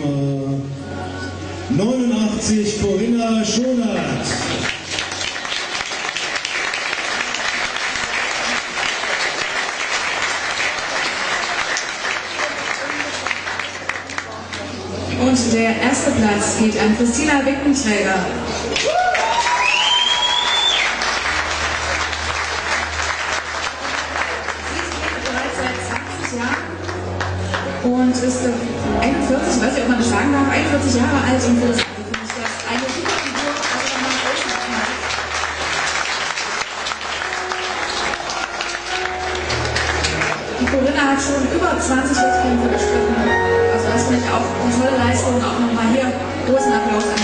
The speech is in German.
Nummer 89, Corinna Schonert. Und der erste Platz geht an Christina Wickenträger. Und ist 41, ich weiß nicht, ob man das sagen darf, 41 Jahre alt und für das eine super Figur, also wenn man die Corinna hat schon über 20 Wettkämpfe gestritten, also das finde ich auch eine tolle Leistung, auch nochmal hier großen Applaus